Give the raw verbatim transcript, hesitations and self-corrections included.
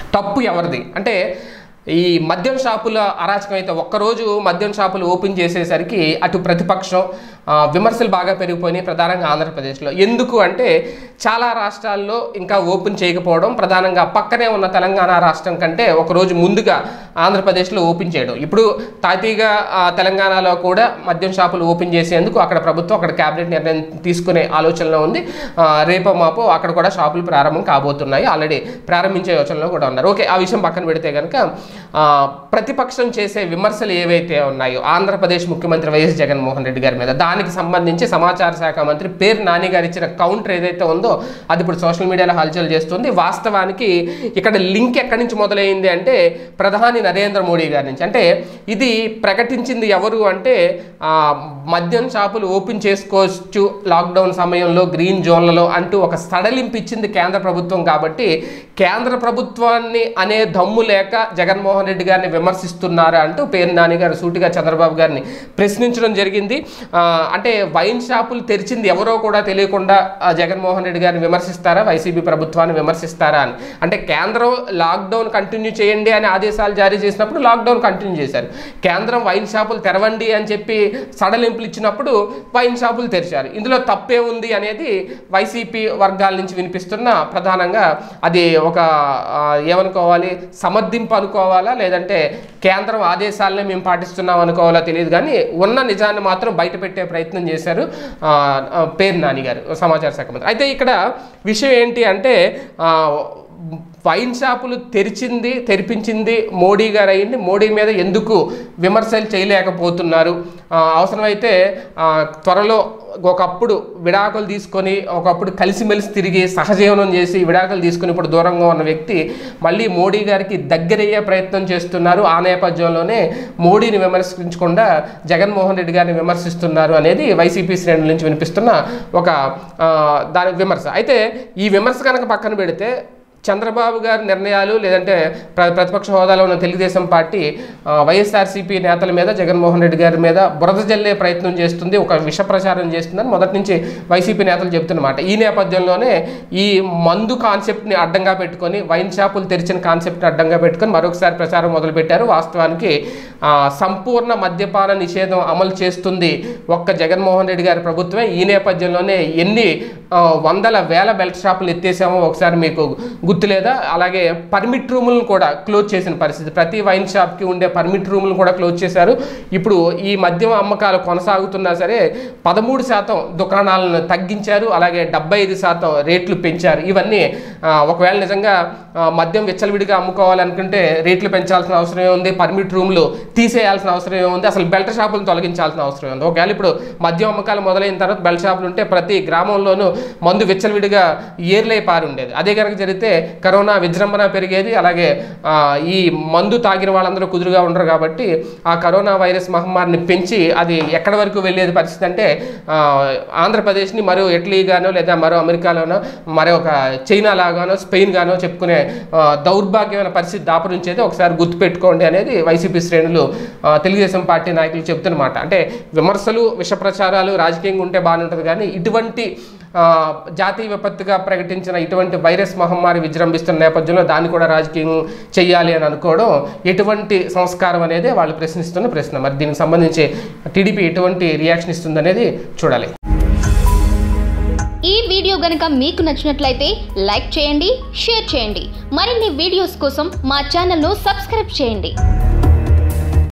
తప్పు ఎవరిది అంటే ఈ మద్యం షాపుల అరాచకం అయితే ఒక్కరోజు మద్యం షాపులు ఓపెన్ చేసేసరికి అటు ప్రతిపక్షం విమర్శలు బాగా పెరిగిపోయినాయి ప్రధానంగా ఆంధ్రప్రదేశ్లో. ఎందుకు అంటే చాలా రాష్ట్రాల్లో ఇంకా ఓపెన్ చేయకపోవడం, ప్రధానంగా పక్కనే ఉన్న తెలంగాణ రాష్ట్రం కంటే ఒకరోజు ముందుగా ఆంధ్రప్రదేశ్లో ఓపెన్ చేయడం. ఇప్పుడు తాతీగా తెలంగాణలో కూడా మద్యం షాపులు ఓపెన్ చేసేందుకు అక్కడ ప్రభుత్వం అక్కడ క్యాబినెట్ నిర్ణయం తీసుకునే ఆలోచనలో ఉంది. రేపో మాపో అక్కడ కూడా షాపులు ప్రారంభం కాబోతున్నాయి, ఆల్రెడీ ప్రారంభించే యోచనలో కూడా ఉన్నారు. ఓకే, ఆ విషయం పక్కన పెడితే కనుక ప్రతిపక్షం చేసే విమర్శలు ఏవైతే ఉన్నాయో ఆంధ్రప్రదేశ్ ముఖ్యమంత్రి వైఎస్ జగన్మోహన్ రెడ్డి గారి మీద, దానికి సంబంధించి సమాచార శాఖ మంత్రి పేరు నాని గారు ఇచ్చిన కౌంటర్ ఏదైతే ఉందో అది ఇప్పుడు సోషల్ మీడియాలో హల్చల్ చేస్తుంది. వాస్తవానికి ఇక్కడ లింక్ ఎక్కడి నుంచి మొదలైంది అంటే ప్రధాని నరేంద్ర మోడీ గారి నుంచి. అంటే ఇది ప్రకటించింది ఎవరు అంటే మద్యం షాపులు ఓపెన్ చేసుకోవచ్చు లాక్డౌన్ సమయంలో గ్రీన్ జోన్లలో అంటూ ఒక సడలింపు ఇచ్చింది కేంద్ర ప్రభుత్వం. కాబట్టి కేంద్ర ప్రభుత్వాన్ని అనే దమ్ము లేక జగన్మోహన్ రెడ్డి గారిని విమర్శిస్తున్నారా అంటూ పేరు నాని గారు సూటిగా చంద్రబాబు గారిని ప్రశ్నించడం జరిగింది. అంటే వైన్ షాపులు తెరిచింది ఎవరో కూడా తెలియకుండా జగన్మోహన్ రెడ్డి గారిని విమర్శిస్తారా, వైసీపీ ప్రభుత్వాన్ని విమర్శిస్తారా అని. అంటే కేంద్రం లాక్డౌన్ కంటిన్యూ చేయండి అని ఆదేశాలు జారీ చేసినప్పుడు లాక్డౌన్ కంటిన్యూ చేశారు. కేంద్రం వైన్ షాపులు తెరవండి అని చెప్పి సడలింపులు ఇచ్చినప్పుడు వైన్ షాపులు తెరిచారు. ఇందులో తప్పే ఉంది అనేది వైసీపీ వర్గాల నుంచి వినిపిస్తున్న ప్రధానంగా అది ఒక ఏమనుకోవాలి, సమర్థింపు అనుకోవాలా లేదంటే కేంద్రం ఆదేశాలనే మేము పాటిస్తున్నాం అనుకోవాలా తెలియదు, కానీ ఉన్న నిజాన్ని మాత్రం బయట పెట్టే ప్రయత్నం చేశారు పేరు నాని గారు సమాచార శాఖ మంత్రి. అయితే ఇక్కడ విషయం ఏంటి అంటే వైన్ షాపులు తెరిచింది తెరిపించింది మోడీ గారు అయ్యింది, మోడీ మీద ఎందుకు విమర్శలు చేయలేకపోతున్నారు? అవసరమైతే త్వరలో ఒకప్పుడు విడాకులు తీసుకొని ఒకప్పుడు కలిసిమెలిసి తిరిగి సహజీవనం చేసి విడాకులు తీసుకుని ఇప్పుడు దూరంగా ఉన్న వ్యక్తి మళ్ళీ మోడీ గారికి దగ్గరయ్యే ప్రయత్నం చేస్తున్నారు. ఆ నేపథ్యంలోనే మోడీని విమర్శించకుండా జగన్మోహన్ రెడ్డి గారిని విమర్శిస్తున్నారు అనేది వైసీపీ శ్రేణుల నుంచి వినిపిస్తున్న ఒక దాని విమర్శ. అయితే ఈ విమర్శ కనుక పక్కన పెడితే చంద్రబాబు గారి నిర్ణయాలు లేదంటే ప్ర ప్రతిపక్ష హోదాలో ఉన్న తెలుగుదేశం పార్టీ వైఎస్ఆర్సీపీ నేతల మీద జగన్మోహన్ రెడ్డి గారి మీద బురద జల్లే ప్రయత్నం చేస్తుంది, ఒక విష ప్రచారం చేస్తుందని మొదటి నుంచి వైసీపీ నేతలు చెప్తున్నమాట. ఈ నేపథ్యంలోనే ఈ మందు కాన్సెప్ట్ని అడ్డంగా పెట్టుకొని వైన్ షాపులు తెరిచిన కాన్సెప్ట్ని అడ్డంగా పెట్టుకొని మరొకసారి ప్రచారం మొదలుపెట్టారు. వాస్తవానికి సంపూర్ణ మద్యపాన నిషేధం అమలు చేస్తుంది ఒక్క జగన్మోహన్ రెడ్డి గారి ప్రభుత్వమే. ఈ నేపథ్యంలోనే ఎన్ని వందల వేల బెల్ట్ షాపులు ఎత్తేసామో ఒకసారి మీకు గుర్తులేదా? అలాగే పర్మిట్ రూములను కూడా క్లోజ్ చేసిన పరిస్థితి, ప్రతి వైన్ షాప్కి ఉండే పర్మిట్ రూములను కూడా క్లోజ్ చేశారు. ఇప్పుడు ఈ మద్యం అమ్మకాలు కొనసాగుతున్నా సరే పదమూడు శాతం దుకాణాలను తగ్గించారు, అలాగే డెబ్బై ఐదు శాతం రేట్లు పెంచారు. ఇవన్నీ ఒకవేళ నిజంగా మద్యం విచ్చలవిడిగా అమ్ముకోవాలనుకుంటే రేట్లు పెంచాల్సిన అవసరం ఏముంది, పర్మిట్ రూమ్లు తీసేయాల్సిన అవసరం ఏముంది, అసలు బెల్ట్ షాపులను తొలగించాల్సిన అవసరం ఉంది. ఒకవేళ ఇప్పుడు మద్యం అమ్మకాలు మొదలైన తర్వాత బెల్ట్ షాపులు ఉంటే ప్రతి గ్రామంలోనూ మందు విచ్చలవిడిగా ఏర్లై పారి ఉండేది. అదే కనుక జరిగితే కరోనా విజృంభణ పెరిగేది, అలాగే ఈ మందు తాగిన వాళ్ళందరూ కుదురుగా ఉండరు కాబట్టి ఆ కరోనా వైరస్ మహమ్మారిని పెంచి అది ఎక్కడి వరకు వెళ్ళేది పరిస్థితి అంటే ఆంధ్రప్రదేశ్ని మరో ఇటలీగానో లేదా మరో అమెరికాలోనో మరో ఒక చైనా లాగానో స్పెయిన్ గానో చెప్పుకునే దౌర్భాగ్యమైన పరిస్థితి దాపురించేది ఒకసారి గుర్తుపెట్టుకోండి అనేది వైసీపీ శ్రేణులు తెలుగుదేశం పార్టీ నాయకులు చెప్తున్నమాట. అంటే విమర్శలు విష ప్రచారాలు రాజకీయంగా ఉంటే బాగానే ఉంటుంది, కానీ ఇటువంటి జాతీయ విపత్తుగా ప్రకటించిన ఇటువంటి వైరస్ మహమ్మారి విజృంభిస్తున్న నేపథ్యంలో దాన్ని కూడా రాజకీయం చేయాలి అని అనుకోవడం ఎటువంటి సంస్కారం అనేది వాళ్ళు ప్రశ్నిస్తున్న ప్రశ్న. మరి దీనికి సంబంధించి టీడీపీ ఎటువంటి రియాక్షన్ ఇస్తుంది అనేది చూడాలి. ఈ వీడియో గనుక మీకు నచ్చినట్లయితే లైక్ చేయండి, షేర్ చేయండి. మరిన్ని వీడియోస్ కోసం మా ఛానల్ను సబ్స్క్రైబ్ చేయండి.